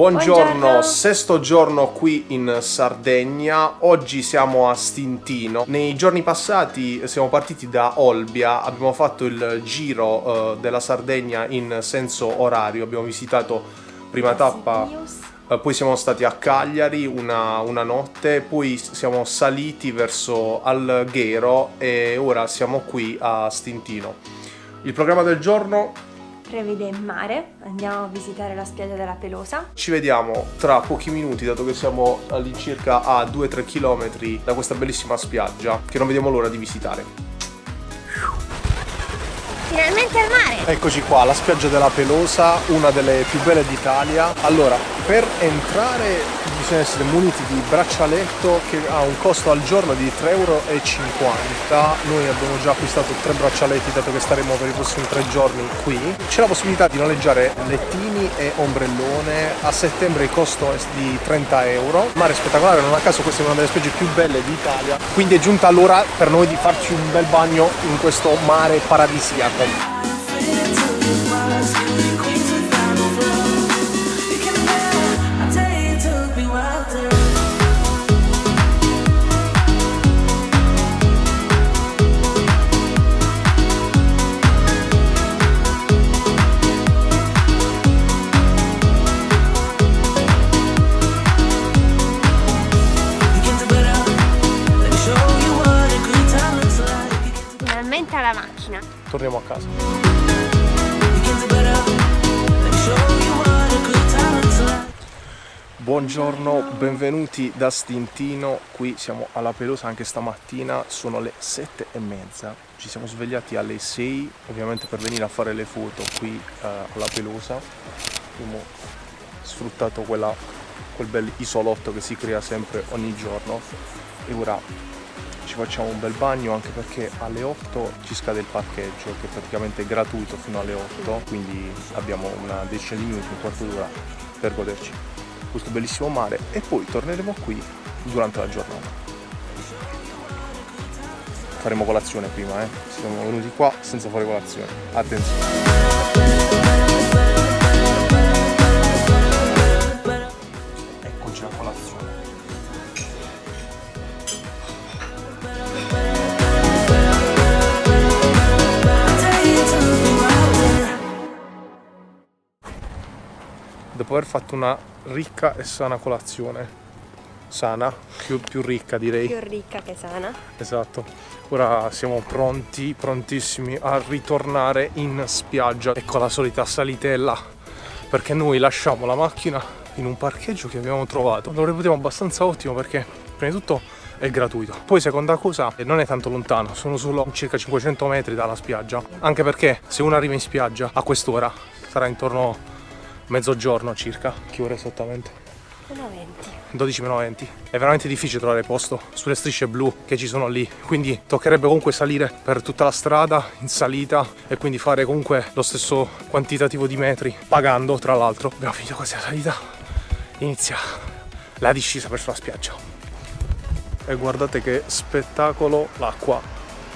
Buongiorno, sesto giorno qui in Sardegna. Oggi siamo a Stintino. Nei giorni passati siamo partiti da Olbia, abbiamo fatto il giro della Sardegna in senso orario, abbiamo visitato prima tappa, poi siamo stati a Cagliari una notte, poi siamo saliti verso Alghero e ora siamo qui a Stintino. Il programma del giorno prevede il mare, andiamo a visitare la spiaggia della Pelosa. Ci vediamo tra pochi minuti, dato che siamo all'incirca a 2-3 km da questa bellissima spiaggia che non vediamo l'ora di visitare. Finalmente al mare! Eccoci qua, la spiaggia della Pelosa, una delle più belle d'Italia. Allora, per entrare bisogna essere muniti di braccialetto che ha un costo al giorno di 3,50 €. Noi abbiamo già acquistato 3 braccialetti dato che staremo per i prossimi 3 giorni qui. C'è la possibilità di noleggiare lettini e ombrellone. A settembre il costo è di 30 €. Mare spettacolare, non a caso questa è una delle spiagge più belle d'Italia. Quindi è giunta l'ora per noi di farci un bel bagno in questo mare paradisiaco. Finalmente alla macchina. Torniamo a casa. Buongiorno, benvenuti da Stintino. Qui siamo alla Pelosa anche stamattina, sono le 7:30. Ci siamo svegliati alle 6, ovviamente per venire a fare le foto qui alla Pelosa. Abbiamo sfruttato quel bel isolotto che si crea sempre ogni giorno e ora ci facciamo un bel bagno, anche perché alle 8 ci scade il parcheggio che è praticamente gratuito fino alle 8, quindi abbiamo una decina di minuti, un quarto d'ora per goderci questo bellissimo mare e poi torneremo qui durante la giornata. Faremo colazione prima, siamo venuti qua senza fare colazione, attenzione. Eccoci la colazione. Dopo aver fatto una ricca e sana colazione, sana, più ricca direi. Più ricca che sana. Esatto, ora siamo prontissimi a ritornare in spiaggia. Ecco la solita salitella, perché noi lasciamo la macchina in un parcheggio che abbiamo trovato. Lo reputiamo abbastanza ottimo perché prima di tutto è gratuito. Poi seconda cosa, non è tanto lontano, sono solo circa 500 metri dalla spiaggia. Anche perché se uno arriva in spiaggia a quest'ora sarà intorno mezzogiorno circa. Che ora esattamente? 1:20. 12:20. È veramente difficile trovare posto sulle strisce blu che ci sono lì, quindi toccherebbe comunque salire per tutta la strada in salita e quindi fare comunque lo stesso quantitativo di metri, pagando tra l'altro. Abbiamo finito questa salita, inizia la discesa verso la spiaggia e guardate che spettacolo l'acqua.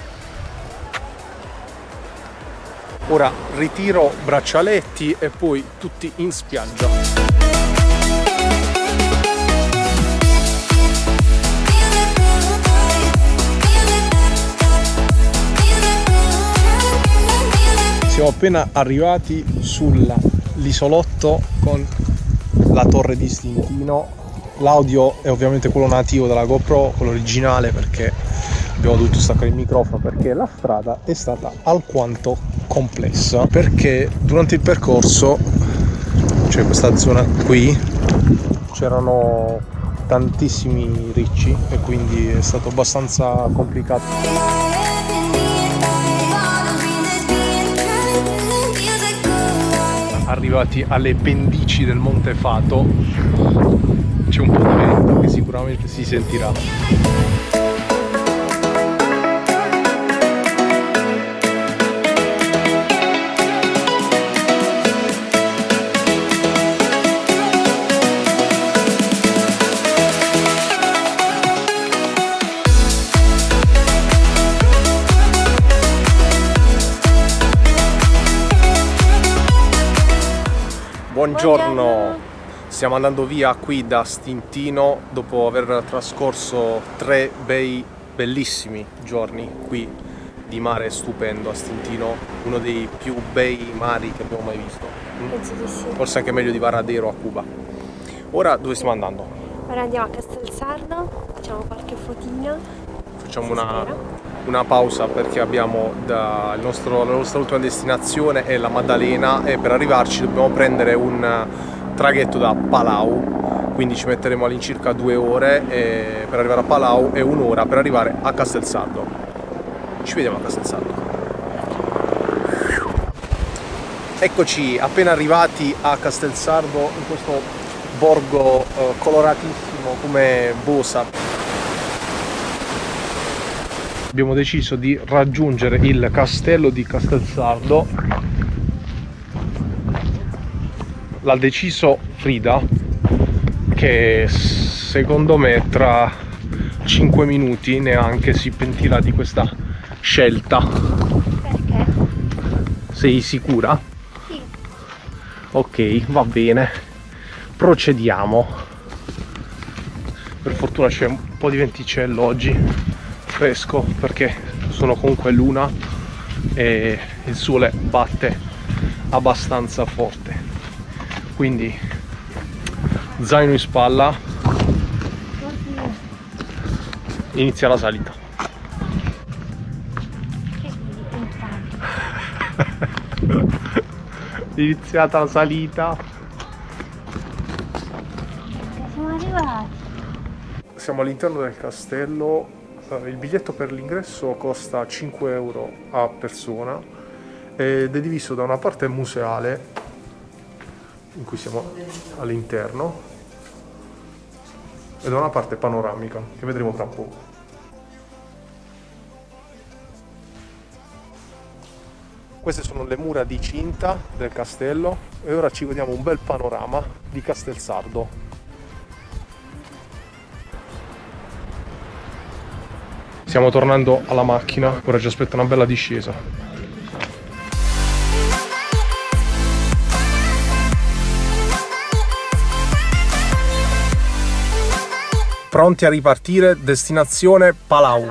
Ora ritiro braccialetti e poi tutti in spiaggia. Siamo appena arrivati sull'isolotto con la torre di Stintino. L'audio è ovviamente quello nativo della GoPro, quello originale, perché abbiamo dovuto staccare il microfono perché la strada è stata alquanto complessa, perché durante il percorso, cioè questa zona qui, c'erano tantissimi ricci e quindi è stato abbastanza complicato. Arrivati alle pendici del Monte Fato c'è un po' di vento che sicuramente si sentirà. Buongiorno. Stiamo andando via qui da Stintino dopo aver trascorso 3 bellissimi giorni qui di mare stupendo a Stintino, uno dei più bei mari che abbiamo mai visto. Penso di sì. Forse anche meglio di Varadero a Cuba. Ora dove stiamo andando? Ora andiamo a Castelsardo, facciamo qualche fotina. Facciamo una pausa perché abbiamo la nostra ultima destinazione è la Maddalena e per arrivarci dobbiamo prendere un traghetto da Palau, quindi ci metteremo all'incirca 2 ore per arrivare a Palau e 1 ora per arrivare a Castelsardo. Ci vediamo a Castelsardo. Eccoci appena arrivati a Castelsardo, in questo borgo coloratissimo come Bosa. Abbiamo deciso di raggiungere il castello di Castelsardo. L'ha deciso Frida, che secondo me tra 5 minuti neanche si pentirà di questa scelta. Perché? Sei sicura? Sì. Ok, va bene. Procediamo. Per fortuna c'è un po' di venticello oggi, fresco, perché sono comunque l'una e il sole batte abbastanza forte, quindi zaino in spalla, inizia la salita. Iniziata la salita. Siamo arrivati. Siamo all'interno del castello. Il biglietto per l'ingresso costa 5 euro a persona ed è diviso da una parte museale, in cui siamo all'interno, e da una parte panoramica, che vedremo tra poco. Queste sono le mura di cinta del castello e ora ci vediamo un bel panorama di Castelsardo. Stiamo tornando alla macchina, ora ci aspetta una bella discesa. Pronti a ripartire, destinazione Palau.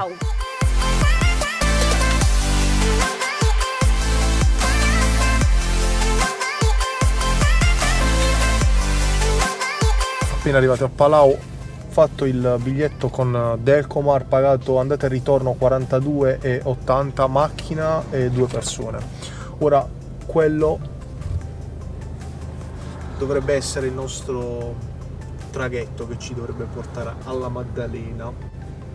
Appena arrivati a Palau, fatto il biglietto con Delcomar, pagato andata e ritorno 42,80, macchina e 2 persone. Ora quello dovrebbe essere il nostro traghetto che ci dovrebbe portare alla Maddalena.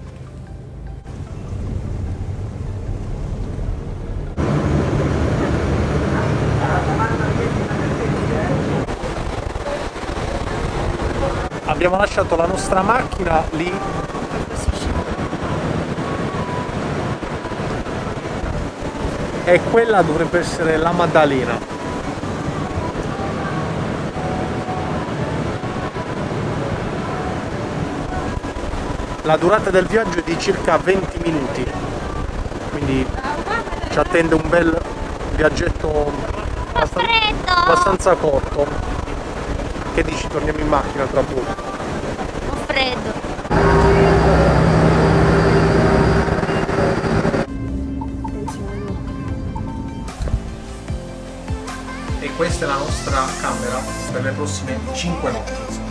Abbiamo lasciato la nostra macchina lì e quella dovrebbe essere la Maddalena. La durata del viaggio è di circa 20 minuti, quindi ci attende un bel viaggetto abbastanza corto. Che dici, torniamo in macchina tra poco? Ho freddo. E questa è la nostra camera per le prossime 5 notti.